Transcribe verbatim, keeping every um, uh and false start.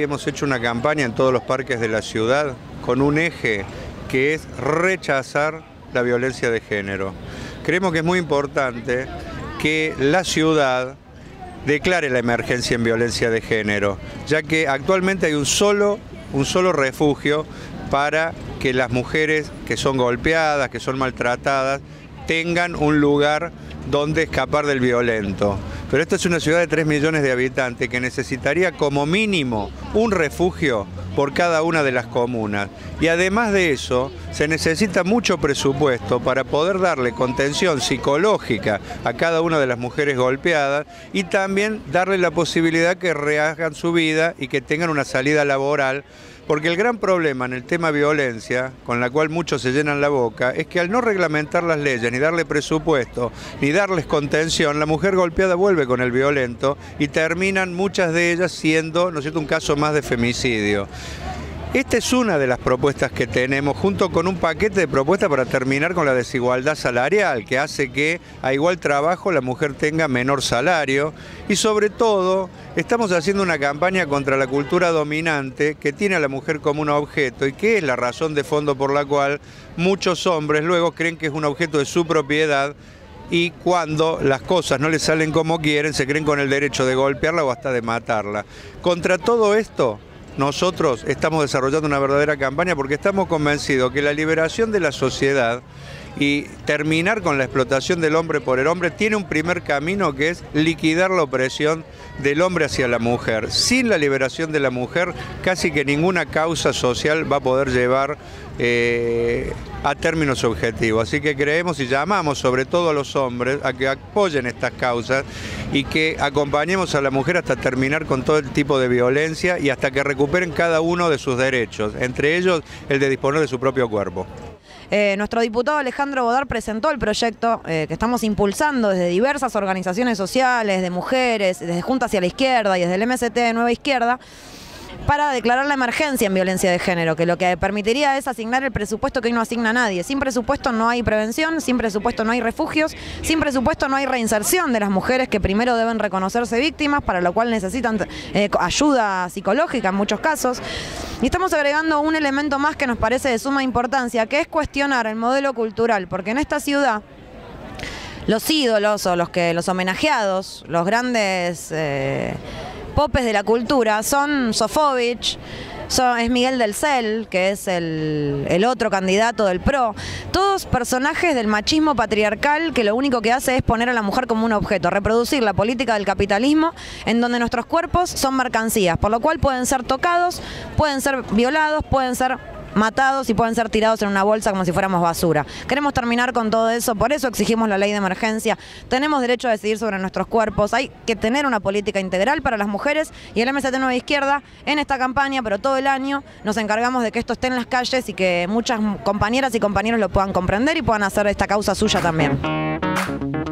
hemos hecho una campaña en todos los parques de la ciudad con un eje que es rechazar la violencia de género. Creemos que es muy importante que la ciudad declare la emergencia en violencia de género, ya que actualmente hay un solo, un solo refugio para que las mujeres que son golpeadas, que son maltratadas, tengan un lugar donde escapar del violento. Pero esta es una ciudad de tres millones de habitantes que necesitaría como mínimo un refugio por cada una de las comunas. Y además de eso, se necesita mucho presupuesto para poder darle contención psicológica a cada una de las mujeres golpeadas y también darle la posibilidad que rehagan su vida y que tengan una salida laboral. Porque el gran problema en el tema violencia, con la cual muchos se llenan la boca, es que al no reglamentar las leyes, ni darle presupuesto, ni darles contención, la mujer golpeada vuelve con el violento y terminan muchas de ellas siendo, ¿no es cierto?, un caso más de femicidio. Esta es una de las propuestas que tenemos, junto con un paquete de propuestas para terminar con la desigualdad salarial, que hace que a igual trabajo la mujer tenga menor salario. Y sobre todo, estamos haciendo una campaña contra la cultura dominante que tiene a la mujer como un objeto y que es la razón de fondo por la cual muchos hombres luego creen que es un objeto de su propiedad y cuando las cosas no les salen como quieren, se creen con el derecho de golpearla o hasta de matarla. Contra todo esto, nosotros estamos desarrollando una verdadera campaña porque estamos convencidos que la liberación de la sociedad y terminar con la explotación del hombre por el hombre tiene un primer camino que es liquidar la opresión del hombre hacia la mujer. Sin la liberación de la mujer, casi que ninguna causa social va a poder llevar eh, a término su objetivo. Así que creemos y llamamos sobre todo a los hombres a que apoyen estas causas y que acompañemos a la mujer hasta terminar con todo el tipo de violencia y hasta que recuperen cada uno de sus derechos, entre ellos el de disponer de su propio cuerpo. Eh, nuestro diputado Alejandro Bodar presentó el proyecto eh, que estamos impulsando desde diversas organizaciones sociales, de mujeres, desde Junta Hacia la Izquierda y desde el M S T de Nueva Izquierda, para declarar la emergencia en violencia de género, que lo que permitiría es asignar el presupuesto que hoy no asigna nadie. Sin presupuesto no hay prevención, sin presupuesto no hay refugios, sin presupuesto no hay reinserción de las mujeres que primero deben reconocerse víctimas, para lo cual necesitan eh, ayuda psicológica en muchos casos. Y estamos agregando un elemento más que nos parece de suma importancia, que es cuestionar el modelo cultural, porque en esta ciudad los ídolos o los, que, los homenajeados, los grandes Eh, popes de la cultura son Sofovich, son, es Miguel del Cel, que es el, el otro candidato del P R O, todos personajes del machismo patriarcal que lo único que hace es poner a la mujer como un objeto, reproducir la política del capitalismo en donde nuestros cuerpos son mercancías, por lo cual pueden ser tocados, pueden ser violados, pueden ser matados y pueden ser tirados en una bolsa como si fuéramos basura. Queremos terminar con todo eso, por eso exigimos la ley de emergencia. Tenemos derecho a decidir sobre nuestros cuerpos, hay que tener una política integral para las mujeres y el M S T Nueva Izquierda en esta campaña, pero todo el año nos encargamos de que esto esté en las calles y que muchas compañeras y compañeros lo puedan comprender y puedan hacer esta causa suya también.